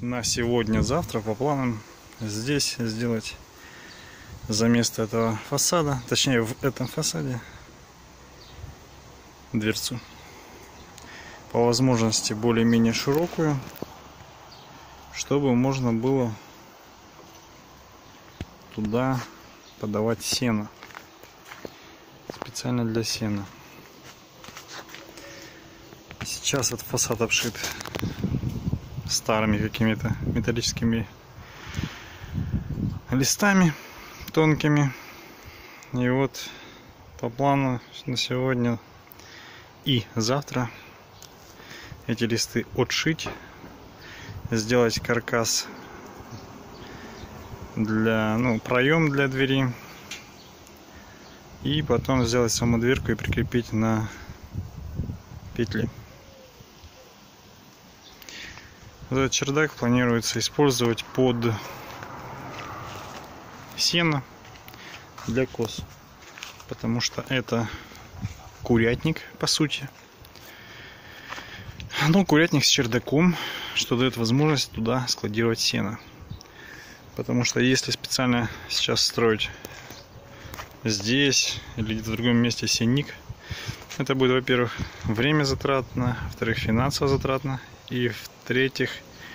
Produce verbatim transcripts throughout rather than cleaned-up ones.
на сегодня-завтра по планам здесь сделать за место этого фасада, точнее в этом фасаде, дверцу. По возможности более-менее широкую, чтобы можно было туда подавать сено. Специально для сена. Сейчас этот фасад обшит старыми какими-то металлическими листами тонкими. И вот по плану на сегодня и завтра эти листы отшить, сделать каркас для, ну, проем для двери, и потом сделать саму дверку и прикрепить на петли. Вот этот чердак планируется использовать под сено для коз, потому что это курятник, по сути. Ну, курятник с чердаком, что дает возможность туда складировать сено. Потому что если специально сейчас строить здесь или где-то в другом месте сенник, это будет, во-первых, время затратно, во-вторых, финансово затратно, и в-третьих,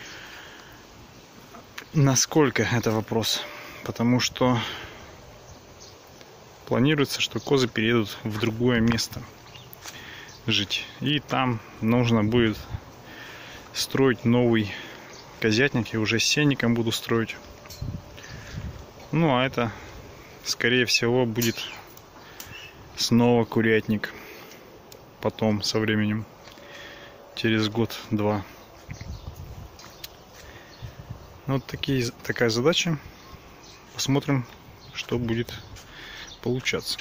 насколько это вопрос. Потому что планируется, что козы переедут в другое место жить, и там нужно будет строить новый козятник, и уже с сенником буду строить. Ну а это, скорее всего, будет снова курятник потом, со временем, через год-два. Вот такие, такая задача. Посмотрим, что будет получаться.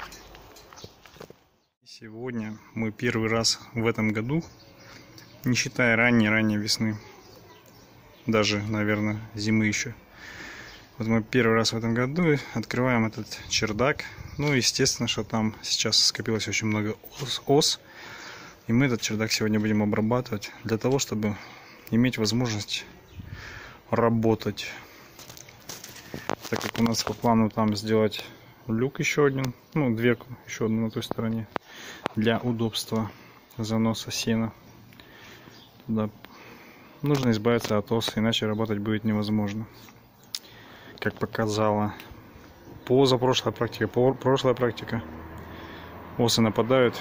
Сегодня мы первый раз в этом году, не считая ранней-ранней весны, даже, наверное, зимы еще. Вот мы первый раз в этом году открываем этот чердак. Ну, естественно, что там сейчас скопилось очень много ос, ос. И мы этот чердак сегодня будем обрабатывать для того, чтобы иметь возможность работать. Так как у нас по плану там сделать люк еще один, ну, дверку еще одну на той стороне, для удобства заноса сена туда. Нужно избавиться от ос, иначе работать будет невозможно. Как показала позапрошлая практика, прошлая практика, осы нападают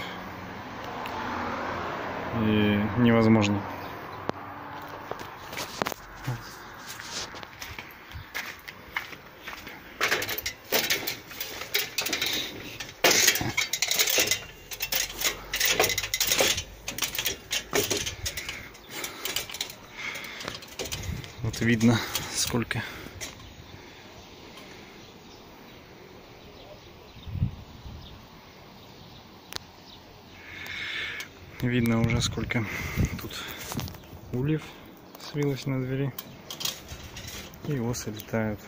и невозможно. Вот видно, сколько. Видно уже, сколько тут ульев свилось на двери, и осы летают.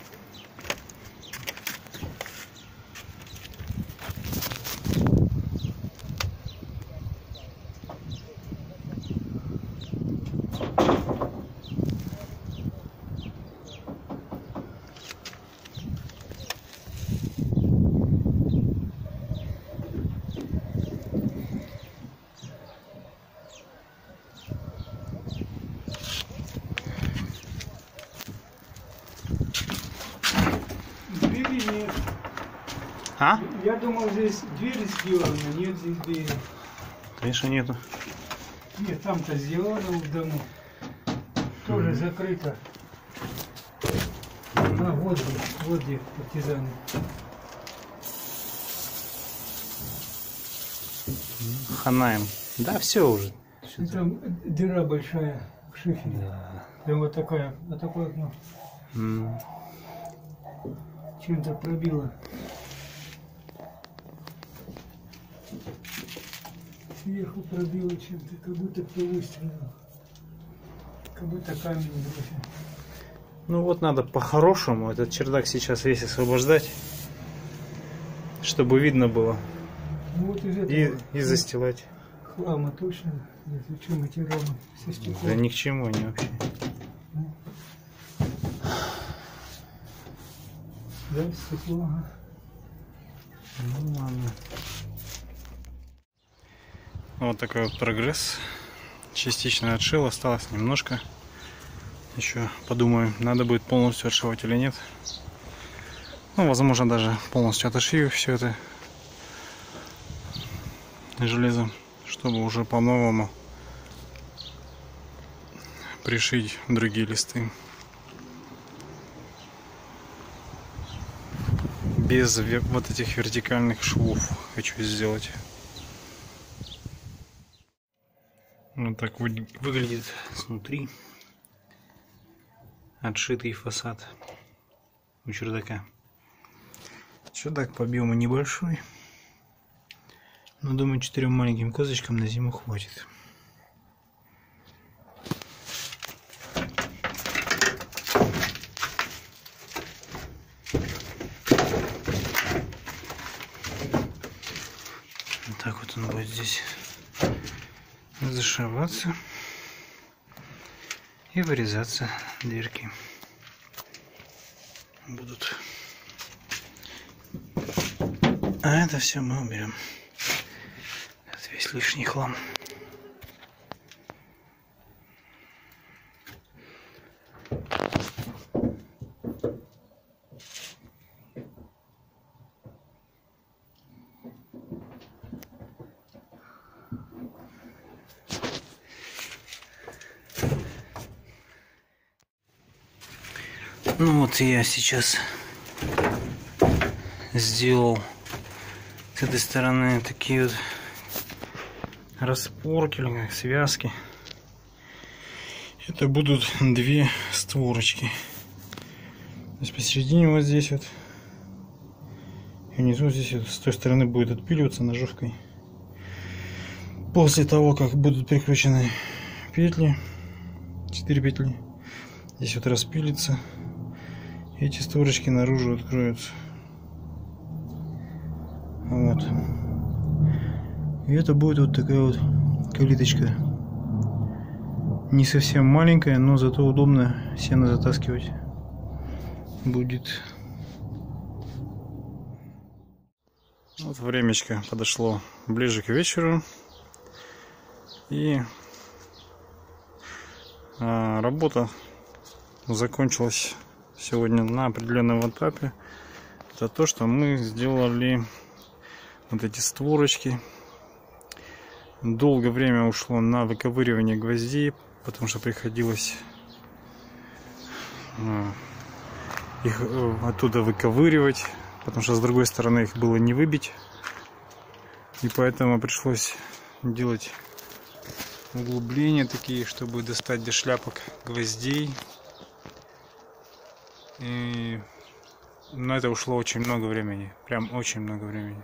А? Я думал, здесь дверь сделана, нет здесь двери. Конечно, нету. Нет, там-то сделано в дому. Тоже mm-hmm. закрыто. А, вот где, вот где партизаны. Ханаем. Да, все уже. Там дыра большая в шифере. Да. Там вот такая, вот такое окно. Mm. Чем-то пробило. Сверху пробило чем-то, как будто кто выстрелил. Как будто камень бросил. Ну вот надо по-хорошему этот чердак сейчас весь освобождать, чтобы видно было. Ну, вот из этого, и, и застилать. Хлама точно. Если что, материалы со стеклом. Да ни к чему они вообще. Да, стекло. Ага. Ну ладно. Вот такой вот прогресс. Частично отшил, осталось немножко. Еще подумаю, надо будет полностью отшивать или нет. Ну, возможно, даже полностью отошью все это железо, чтобы уже по-новому пришить другие листы. Без вот этих вертикальных швов хочу сделать. Вот так выглядит снутри отшитый фасад у чердака. Чердак по объему небольшой, но думаю, четырем маленьким козочкам на зиму хватит. Вот так вот он будет здесь зашиваться и вырезаться дырки будут. А это все мы уберем. Это весь лишний хлам. Ну вот я сейчас сделал с этой стороны такие вот распорки, или как связки. Это будут две створочки. То есть посередине вот здесь вот, и внизу здесь вот, с той стороны будет отпиливаться ножовкой. После того, как будут прикручены петли, четыре петли, здесь вот распилится, и эти створочки наружу откроются. Вот. И это будет вот такая вот калиточка. Не совсем маленькая, но зато удобно сено затаскивать будет. Вот времечко подошло ближе к вечеру. И а, работа закончилась сегодня на определенном этапе. Это то, что мы сделали вот эти створочки. Долгое время ушло на выковыривание гвоздей, потому что приходилось их оттуда выковыривать, потому что с другой стороны их было не выбить, и поэтому пришлось делать углубления такие, чтобы достать до шляпок гвоздей. И на это ушло очень много времени, прям очень много времени.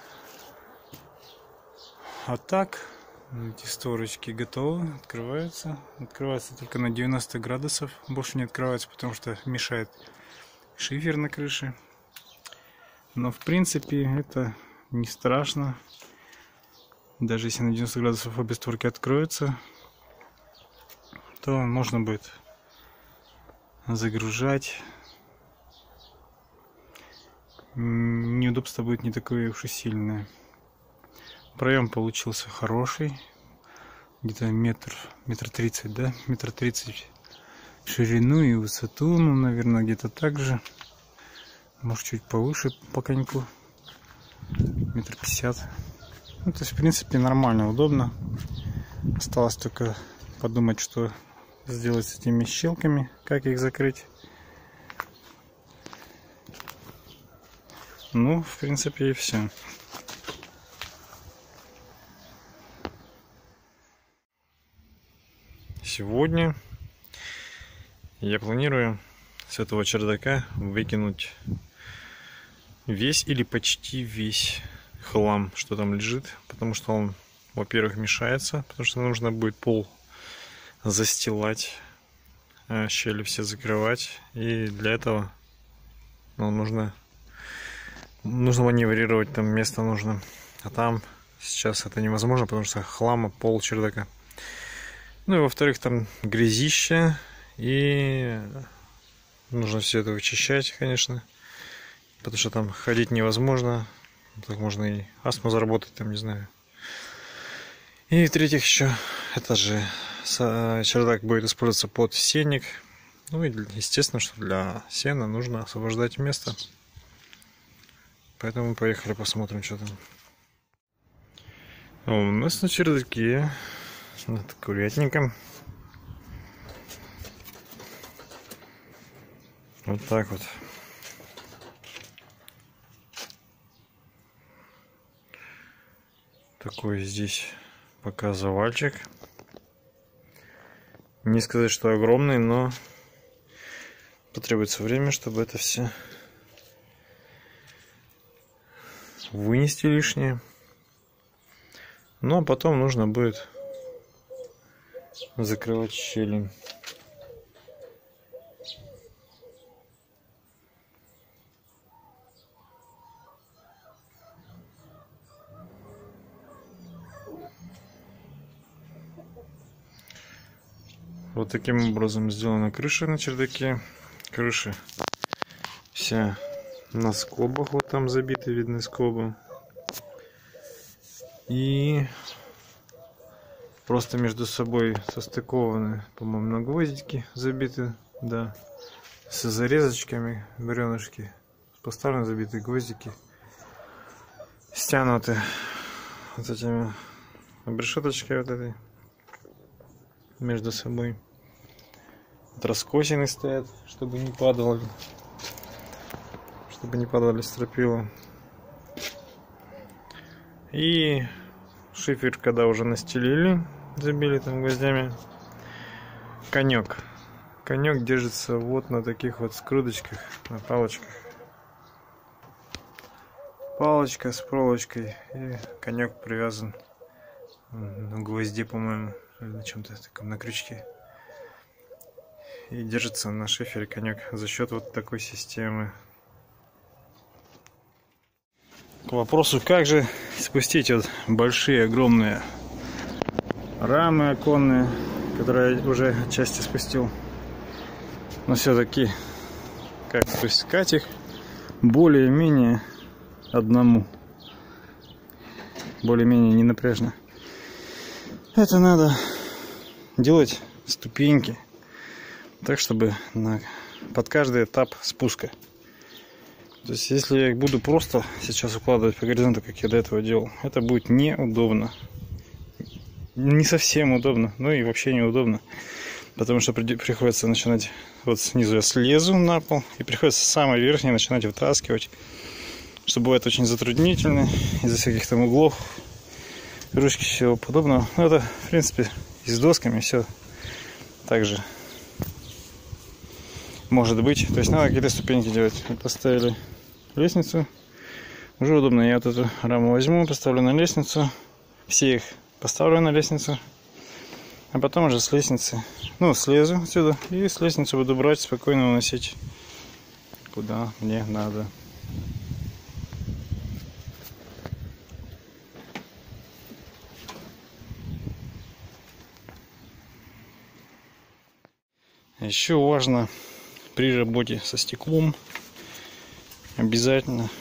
А так, эти створочки готовы, открываются. Открываются только на девяносто градусов. Больше не открываются, потому что мешает шифер на крыше. Но в принципе это не страшно. Даже если на девяносто градусов обе створки откроются, то можно будет загружать. Неудобство будет не такое уж и сильное. Проем получился хороший, где-то метр, метр тридцать, да, метр тридцать в ширину и высоту, ну, наверное, где-то так же, может, чуть повыше по коньку, метр пятьдесят. Ну, то есть, в принципе, нормально, удобно. Осталось только подумать, что сделать с этими щелками, как их закрыть. Ну, в принципе, и все. Сегодня я планирую с этого чердака выкинуть весь или почти весь хлам, что там лежит, потому что он, во-первых, мешается, потому что нужно будет пол застилать, щели все закрывать, и для этого, ну, нужно нужно маневрировать, там место нужно, а там сейчас это невозможно, потому что хлама пол чердака. Ну и во-вторых, там грязище, и нужно все это вычищать, конечно. потому что там ходить невозможно, так можно и астму заработать, там, не знаю. И в-третьих, еще это же чердак будет использоваться под сенник. Ну и естественно, что для сена нужно освобождать место. Поэтому поехали посмотрим, что там. А у нас на чердаке над курятником вот так вот. Такой здесь пока завальчик. Не сказать, что огромный, но потребуется время, чтобы это все вынести лишнее. Ну а потом нужно будет закрывать щели. Вот таким образом сделана крыша на чердаке. Крыша вся на скобах, вот там забиты, видны скобы. И просто между собой состыкованы, по-моему, на гвоздики забиты, да, с зарезочками, бревнышки, поставлены забитые гвоздики, стянуты вот этими обрешеточкой вот этой между собой. Вот раскосины стоят, чтобы не падало, чтобы не падали стропила. И шифер, когда уже настелили, забили там гвоздями, конек. Конек держится вот на таких вот скруточках, на палочках. Палочка с проволочкой, и конек привязан на гвозди, по-моему, на чем-то таком, на крючке. И держится на шифере конек за счет вот такой системы. К вопросу, как же спустить вот большие огромные рамы оконные, которые я уже отчасти спустил. Но все-таки как спускать их более-менее одному, более-менее не напряжно. Это надо делать ступеньки так, чтобы на, под каждый этап спуска. То есть, если я их буду просто сейчас укладывать по горизонту, как я до этого делал, это будет неудобно. Не совсем удобно, но и вообще неудобно. Потому что приходится начинать вот снизу, я слезу на пол, и приходится с самой верхней начинать вытаскивать, что бывает очень затруднительно из-за всяких там углов, ручки, всего подобного. Но это, в принципе, и с досками все так же может быть. То есть надо какие-то ступеньки делать. Вот поставили лестницу. Уже удобно. Я вот эту раму возьму, поставлю на лестницу. Все их поставлю на лестницу. А потом уже с лестницы, ну, слезу отсюда. И с лестницы буду брать, спокойно уносить куда мне надо. Еще важно при работе со стеклом обязательно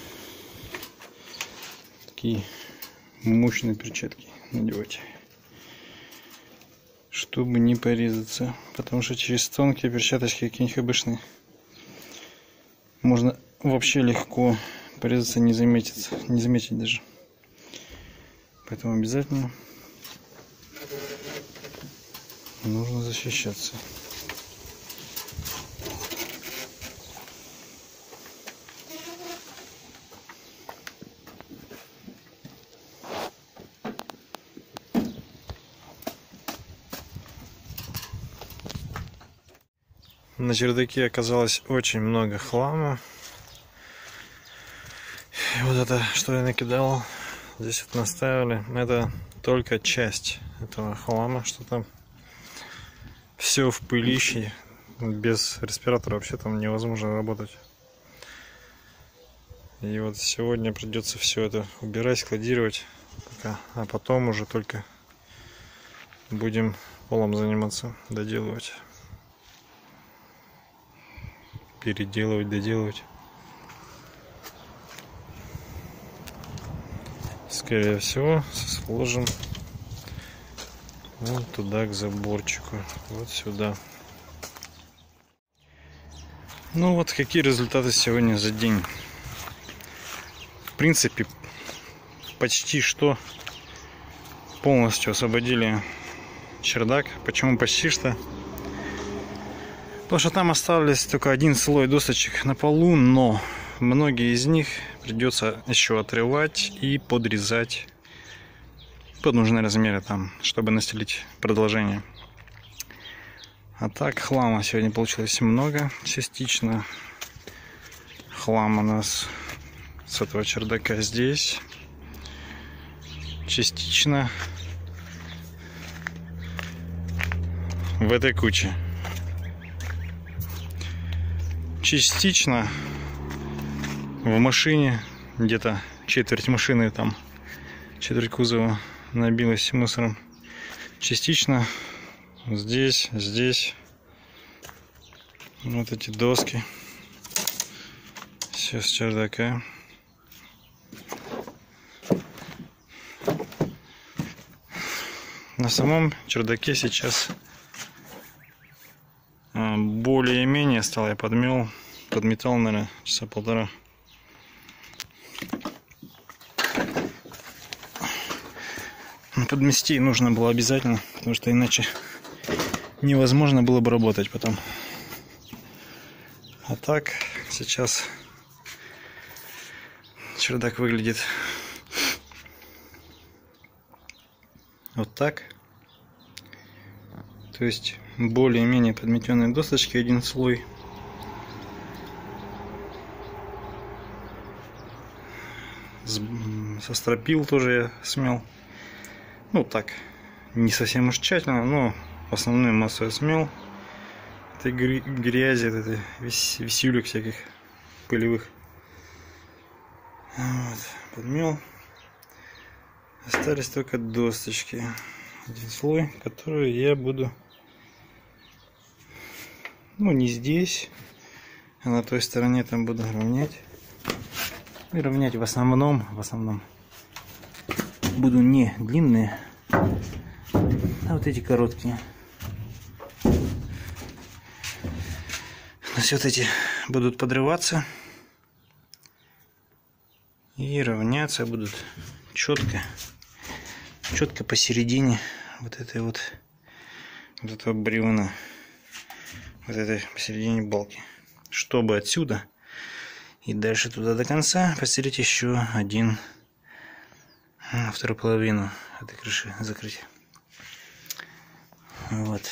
такие мощные перчатки надевать, чтобы не порезаться, потому что через тонкие перчаточки, какие-нибудь обычные, можно вообще легко порезаться, не заметить, не заметить даже. Поэтому обязательно нужно защищаться. На чердаке оказалось очень много хлама. И вот это, что я накидал, здесь вот наставили, это только часть этого хлама, что там все в пылище. Без респиратора вообще там невозможно работать. И вот сегодня придется все это убирать, складировать, пока, а потом уже только будем полом заниматься, доделывать. Переделывать, доделывать. скорее всего, сложим вот туда, к заборчику, вот сюда. Ну вот какие результаты сегодня за день. В принципе, почти что полностью освободили чердак. Почему почти что? Потому что там остались только один слой досочек на полу, но многие из них придется еще отрывать и подрезать под нужные размеры там, чтобы настелить продолжение. А так хлама сегодня получилось много, частично. Хлам у нас с этого чердака здесь, частично в этой куче, частично в машине, где-то четверть машины, там четверть кузова набилась мусором, частично здесь, здесь, вот эти доски, все с чердака. На самом чердаке сейчас более-менее стал, я подмел, подметал, наверное, часа полтора. Подмести нужно было обязательно, потому что иначе невозможно было бы работать потом. А так сейчас чердак выглядит вот так. То есть более-менее подметенные досочки, один слой. Со стропил тоже я смел. Ну так, не совсем уж тщательно, но основную массу я смел. Этой грязи, этой висюлек всяких пылевых. Вот, подмел. Остались только досточки. Один слой, который я буду, ну, не здесь, а на той стороне там буду равнять. И равнять в основном, в основном буду не длинные, а вот эти короткие. То есть вот эти будут подрываться и равняться будут четко, четко посередине вот этой вот, вот этого бревна, вот этой посередине балки, чтобы отсюда и дальше туда до конца постелить еще один, вторую половину этой крыши закрыть. Вот.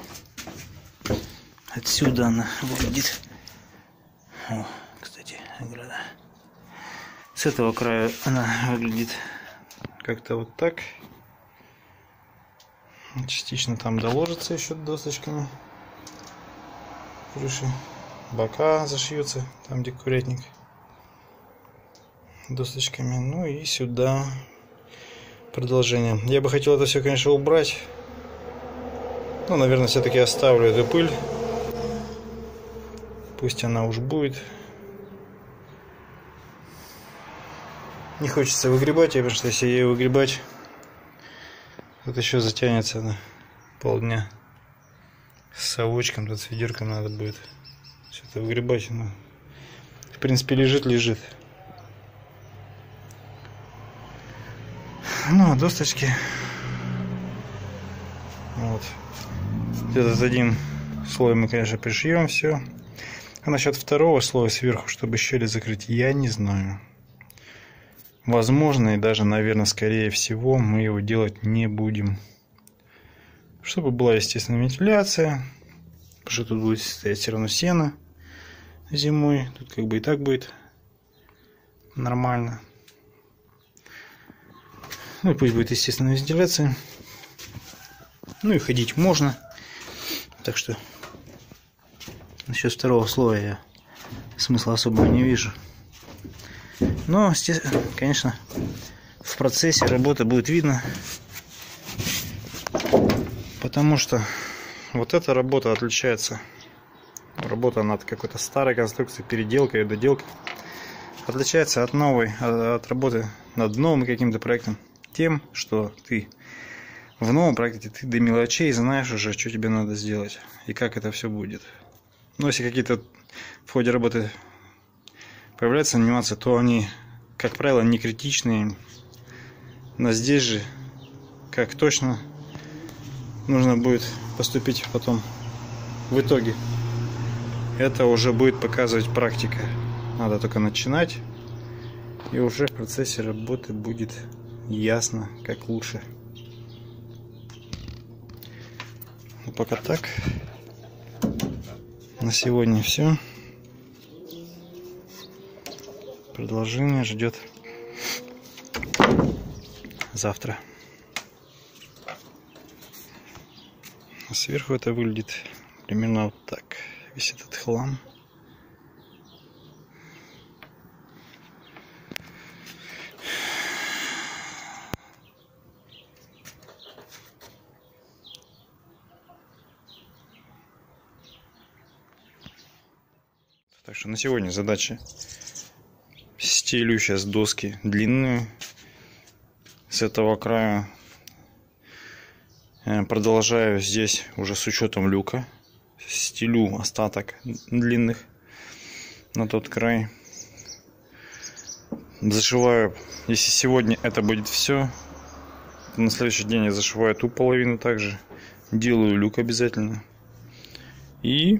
Отсюда она выглядит. О, кстати, ограда. С этого края она выглядит как-то вот так. Частично там доложится еще досочками крыши. Бока зашьются, там где курятник, досочками. Ну и сюда продолжение. Я бы хотел это все, конечно, убрать. Ну, наверное, все-таки оставлю эту пыль. Пусть она уж будет. Не хочется выгребать, потому что если ее выгребать, тут еще затянется на полдня. С совочком, тут с ведерком надо будет что-то выгребать. Но, в принципе, лежит, лежит. Ну, а досточки. Вот. Этот один слой мы, конечно, пришьем все. А насчет второго слоя сверху, чтобы щели закрыть, я не знаю. Возможно, и даже, наверное, скорее всего, мы его делать не будем. Чтобы была естественная вентиляция. Потому что тут будет стоять все равно сено зимой. Тут как бы и так будет нормально. Ну и пусть будет естественная вентиляция. Ну и ходить можно. Так что насчет второго слоя я смысла особого не вижу. Но, конечно, в процессе работы будет видно. Потому что вот эта работа отличается. Работа над какой-то старой конструкцией, переделкой и доделкой. отличается от новой, от работы над новым каким-то проектом тем, что ты в новом проекте ты до мелочей знаешь уже, что тебе надо сделать и как это все будет. Но если какие-то в ходе работы появляются нюансы, то они, как правило, не критичные. Но здесь же, как точно нужно будет поступить потом в итоге, это уже будет показывать практика. Надо только начинать, и уже в процессе работы будет ясно, как лучше. Ну, пока так. На сегодня все. Продолжение ждет завтра. Сверху это выглядит примерно вот так. Весь этот хлам. Так что на сегодня задача: стелю сейчас доски длинную с этого края, продолжаю здесь уже с учетом люка, стелю остаток длинных на тот край, зашиваю. Если сегодня это будет все, на следующий день я зашиваю ту половину, также делаю люк обязательно и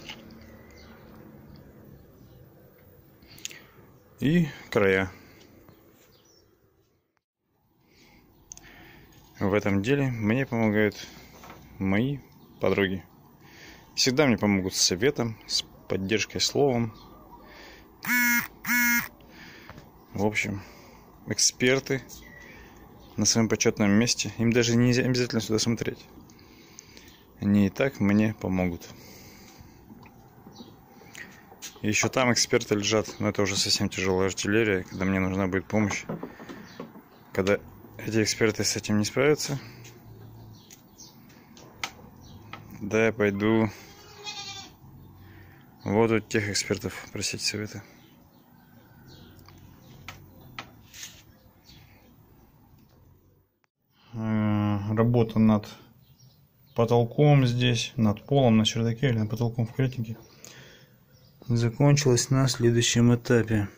и края. В этом деле мне помогают мои подруги. Всегда мне помогут с советом, с поддержкой словом. В общем, эксперты на своем почетном месте. Им даже не обязательно сюда смотреть. Они и так мне помогут. Еще там эксперты лежат, но это уже совсем тяжелая артиллерия, когда мне нужна будет помощь. Когда эти эксперты с этим не справятся, да, я пойду вот у тех экспертов просить совета. Работа над потолком здесь, над полом на чердаке или над потолком в курятнике закончилась на следующем этапе.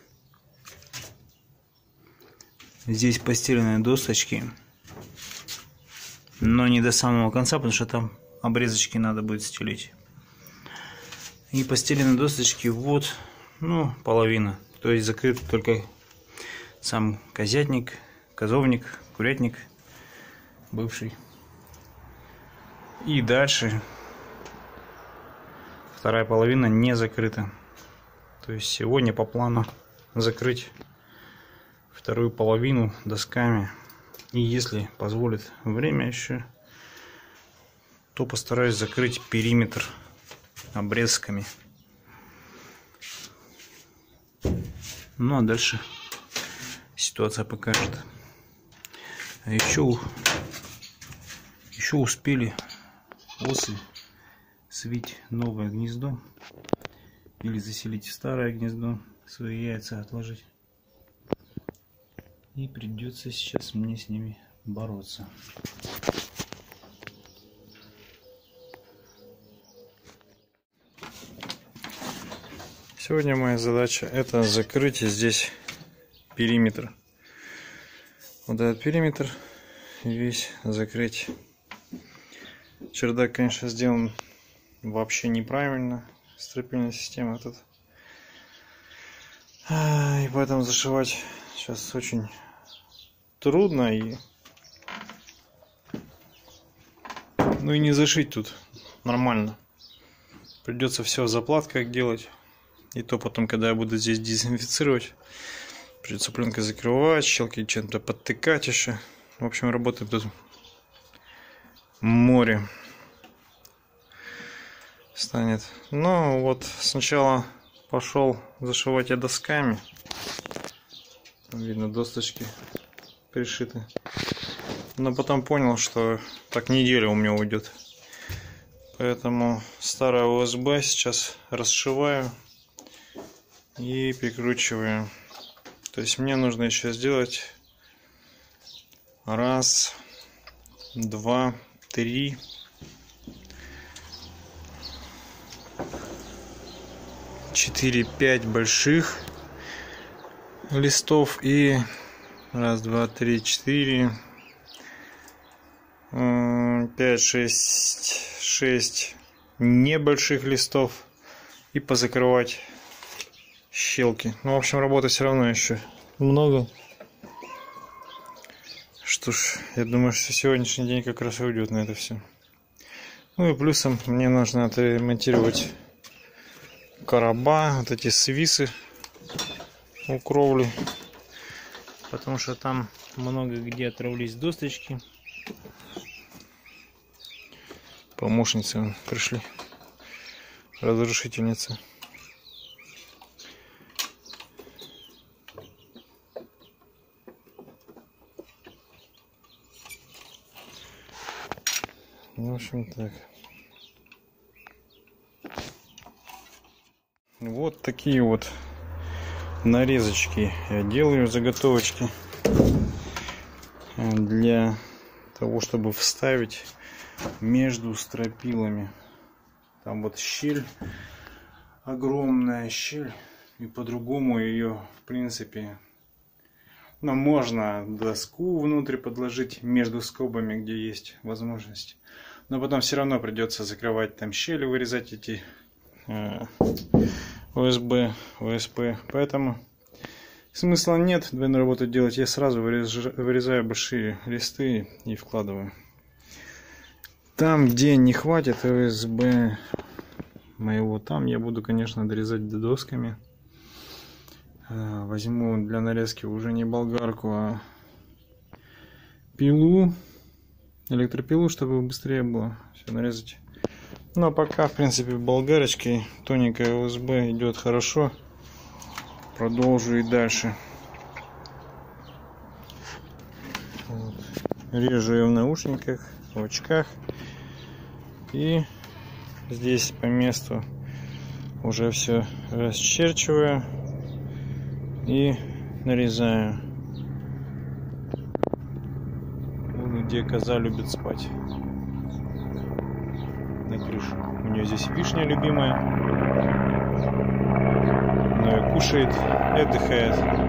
Здесь постеленные досочки, но не до самого конца, потому что там обрезочки надо будет стелить. И постеленные досочки вот, ну, половина. То есть закрыт только сам козятник, козовник, курятник бывший. И дальше вторая половина не закрыта. То есть сегодня по плану закрыть вторую половину досками. И если позволит время еще, то постараюсь закрыть периметр обрезками. Ну а дальше ситуация покажет. А еще, еще успели осы свить новое гнездо или заселить в старое гнездо, свои яйца отложить. И придется сейчас мне с ними бороться. Сегодня моя задача — это закрыть здесь периметр. Вот этот периметр весь закрыть. Чердак, конечно, сделан вообще неправильно. Стропильная система тут. И поэтому зашивать сейчас очень трудно. И ну и не зашить тут нормально. Придется все в заплатках делать. И то потом, когда я буду здесь дезинфицировать, придется пленкой закрывать, щелки чем-то подтыкать еще. В общем, работает тут море станет. Ну вот сначала пошел зашивать я досками. Там видно, досточки пришиты. Но потом понял, что так неделя у меня уйдет. Поэтому старое ОСБ сейчас расшиваю и прикручиваю То есть мне нужно еще сделать раз, два, три, четыре, пять больших листов и раз, два, три, четыре, пять, шесть, шесть небольших листов и позакрывать щелки. Ну, в общем, работы все равно еще много. Что ж, я думаю, что сегодняшний день как раз и уйдет на это все. Ну и плюсом мне нужно отремонтировать короба, вот эти свисы у кровли, потому что там много где оторвались досточки. Помощницы пришли, разрушительницы. В общем, так. Вот такие вот нарезочки я делаю, заготовочки для того, чтобы вставить между стропилами. Там вот щель, огромная щель, и по-другому ее, в принципе, ну, можно доску внутрь подложить между скобами, где есть возможность. Но потом все равно придется закрывать там щели, вырезать эти э, ОСБ, ОСП. Поэтому смысла нет двойной работы делать. Я сразу вырежу, вырезаю большие листы и вкладываю. Там, где не хватит ОСБ моего, там я буду, конечно, дорезать досками. Возьму для нарезки уже не болгарку, а пилу, электропилу, чтобы быстрее было все нарезать. Ну а пока, в принципе, болгарочкой тоненькая ОСБ идет хорошо. Продолжу и дальше. Вот. Режу ее в наушниках, в очках. И здесь по месту уже все расчерчиваю и нарезаю. Где коза любит спать. На крыше. У нее здесь вишня любимая. Она ее кушает и отдыхает.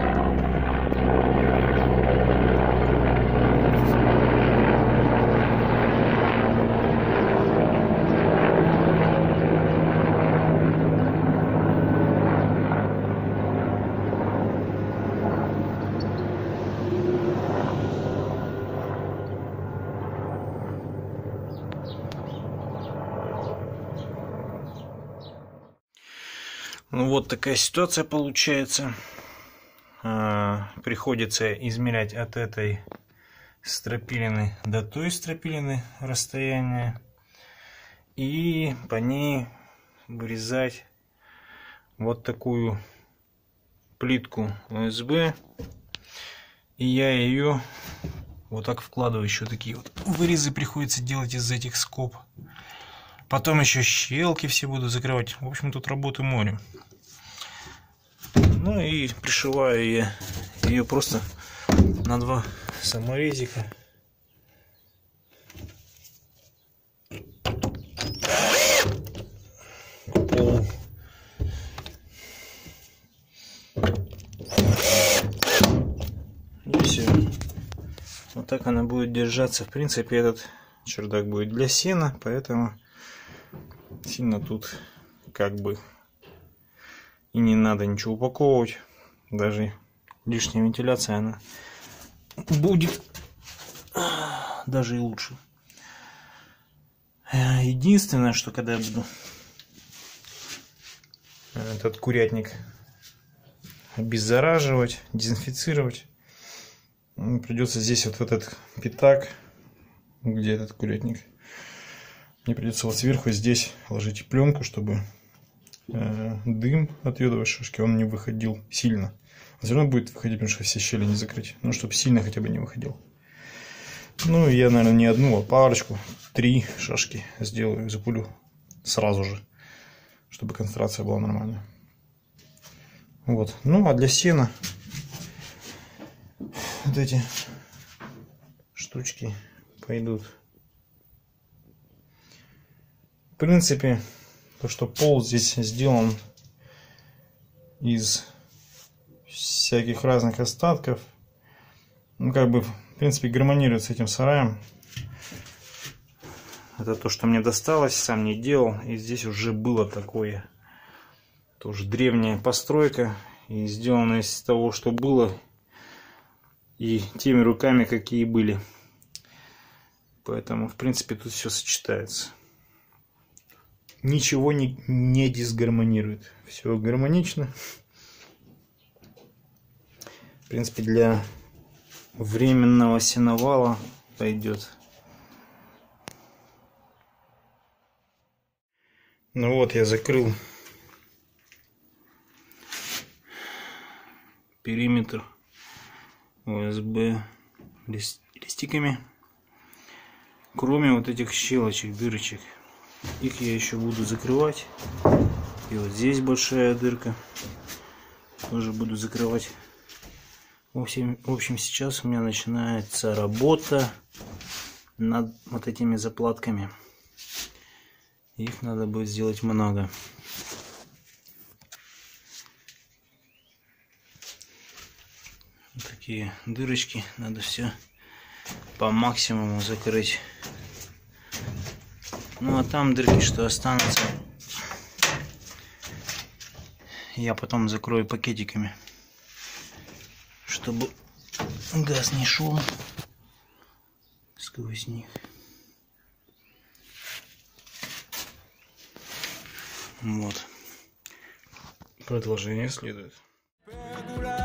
Ну вот такая ситуация получается. А, приходится измерять от этой стропилины до той стропилины расстояние и по ней вырезать вот такую плитку ОСБ. И я ее вот так вкладываю. Еще такие вот вырезы приходится делать из этих скоб. Потом еще щелки все буду закрывать. В общем, тут работы море. Ну и пришиваю я ее просто на два саморезика. Пол. И все. Вот так она будет держаться. В принципе, этот чердак будет для сена, поэтому сильно тут как бы и не надо ничего упаковывать. Даже лишняя вентиляция, она будет даже и лучше. Единственное, что когда я буду этот курятник обеззараживать, дезинфицировать, придется здесь вот этот пятак, где этот курятник, мне придется вот сверху здесь ложить пленку, чтобы э, дым от йодовой шашки он не выходил сильно. Он все равно будет выходить, потому что все щели не закрыть. Ну, чтобы сильно хотя бы не выходил. Ну, я, наверное, не одну, а парочку, три шашки сделаю, запулю сразу же, чтобы концентрация была нормальная. Вот. Ну, а для сена вот эти штучки пойдут. В принципе, то, что пол здесь сделан из всяких разных остатков, ну, как бы, в принципе, гармонирует с этим сараем. Это то, что мне досталось, сам не делал. И здесь уже было такое. Тоже древняя постройка. И сделано из того, что было. И теми руками, какие были. Поэтому, в принципе, тут все сочетается. Ничего не, не дисгармонирует. Все гармонично. В принципе, для временного сеновала пойдет. Ну вот, я закрыл периметр о эс бэ листиками, кроме вот этих щелочек, дырочек. Их я еще буду закрывать. И вот здесь большая дырка, тоже буду закрывать. В общем, в общем, сейчас у меня начинается работа над вот этими заплатками. Их надо будет сделать много. Вот такие дырочки. Надо все по максимуму закрыть. Ну а там дырки, что останутся, я потом закрою пакетиками, чтобы газ не шел сквозь них. Вот. Продолжение следует.